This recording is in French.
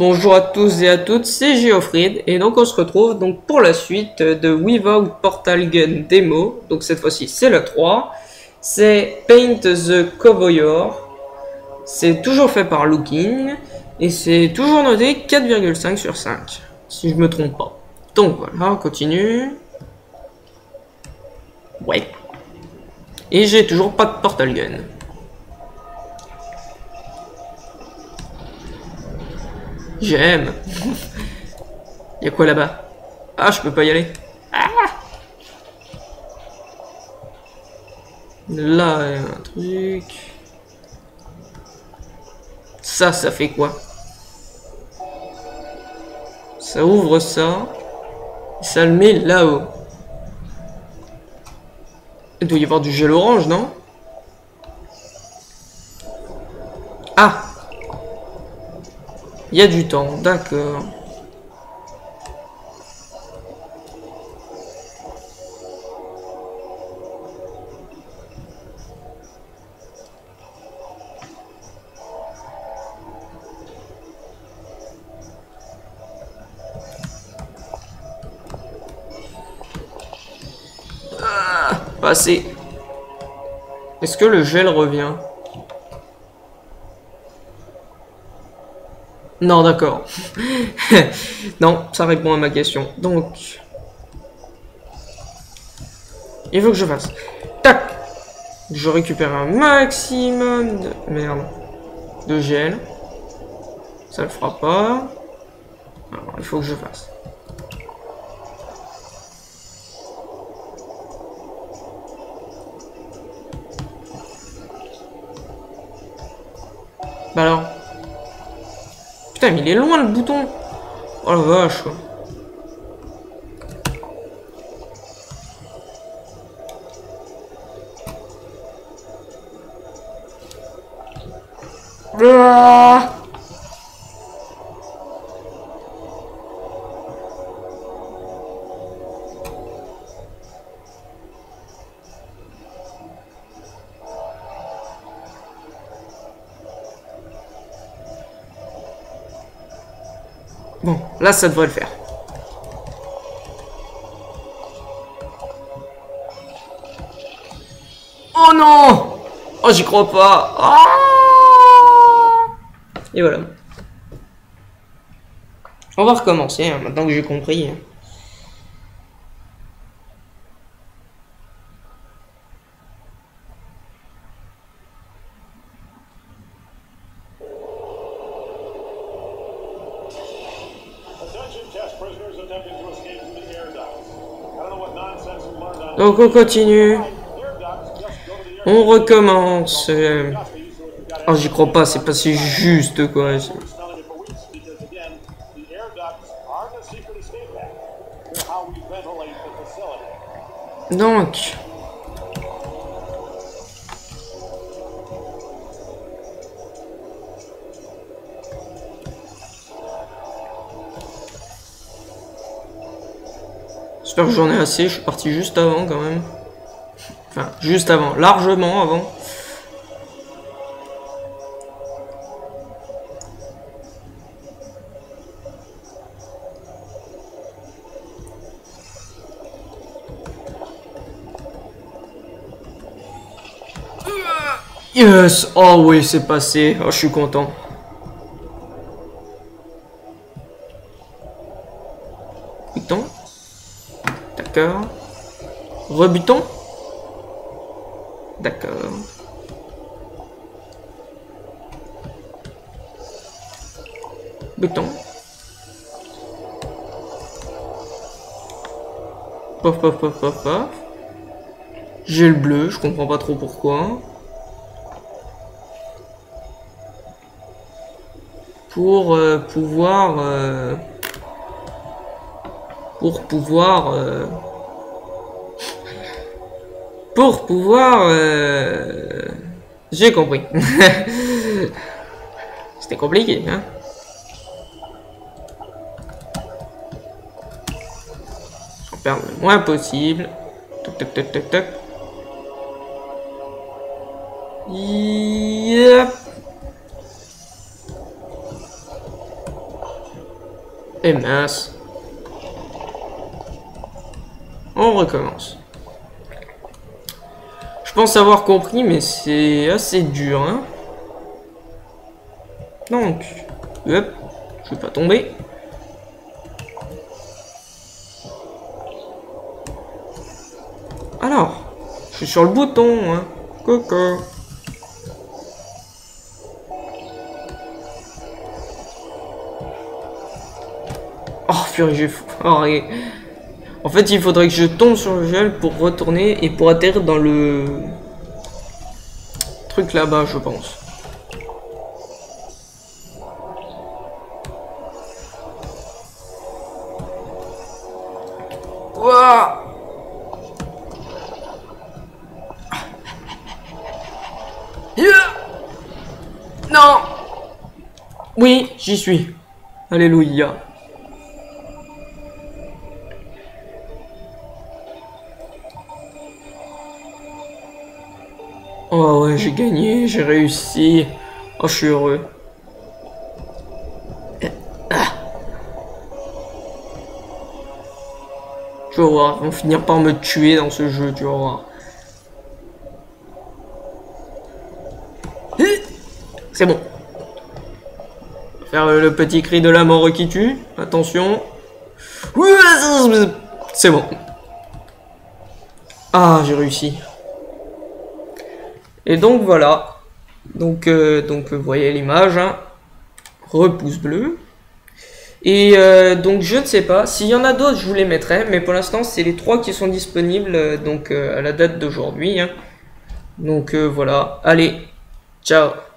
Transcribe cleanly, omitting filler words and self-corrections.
Bonjour à tous et à toutes, c'est Geoffrid et donc on se retrouve donc pour la suite de Without Portal Gun Demo. Donc cette fois-ci c'est le 3, c'est Paint the Covoyor, c'est toujours fait par Looking et c'est toujours noté 4,5 sur 5 si je me trompe pas. Donc voilà, on continue. Ouais. Et j'ai toujours pas de Portal Gun. J'aime. Y'a quoi là-bas? Ah, je peux pas y aller. Ah, là, y a un truc. Ça fait quoi? Ça ouvre ça. Et ça le met là-haut. Il doit y avoir du gel orange, non? Ah! Il y a du temps, d'accord. Ah, pas assez. Est-ce que le gel revient? Non, d'accord. Non, ça répond à ma question. Donc, il faut que je fasse. Tac! Je récupère un maximum de... Merde. De gel. Ça le fera pas. Alors, il faut que je fasse. Bah alors. Putain, mais il est loin le bouton. Oh la vache. Ah, bon, là ça devrait le faire. Oh non! Oh, j'y crois pas. Ah, et voilà. On va recommencer, hein, maintenant que j'ai compris. Donc on continue. On recommence. Oh, j'y crois pas, c'est passé juste quoi. Donc. J'espère que j'en ai assez, je suis parti juste avant quand même. Enfin, juste avant, largement avant. Yes! Oh oui, c'est passé. Oh, je suis content. Buton. D'accord. Rebuton. D'accord. Bouton. Pof, pof, pof, pof, pof. J'ai le bleu, je comprends pas trop pourquoi. Pour pouvoir... Pour pouvoir... Pour pouvoir... J'ai compris. C'était compliqué, hein. J'en perds le moins possible. Toc, toc, toc, toc, toc. Yep. Eh mince. On recommence. Je pense avoir compris, mais c'est assez dur, hein. Donc, hop, je vais pas tomber. Alors, je suis sur le bouton, hein. Coco. Oh, purée, j'ai fou. Oh, en fait, il faudrait que je tombe sur le gel pour retourner et pour atterrir dans le truc là-bas, je pense. Ouah. Non. Oui, j'y suis. Alléluia. Oh ouais, j'ai gagné, j'ai réussi. Oh, je suis heureux. Tu vas voir, ils vont finir par me tuer dans ce jeu, tu vas voir. C'est bon. Faire le petit cri de la mort qui tue. Attention. C'est bon. Ah, j'ai réussi. Et donc voilà. Donc vous voyez l'image. Hein. Repouce bleu. Et donc je ne sais pas. S'il y en a d'autres, je vous les mettrai. Mais pour l'instant, c'est les 3 qui sont disponibles donc à la date d'aujourd'hui. Hein. Donc voilà. Allez. Ciao.